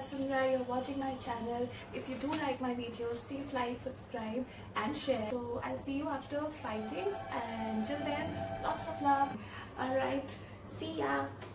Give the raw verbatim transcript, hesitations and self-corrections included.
Vasundhra. You're watching my channel. If you do like my videos, please like, subscribe and share. So I'll see you after five days, and till then, lots of love. Alright, see ya.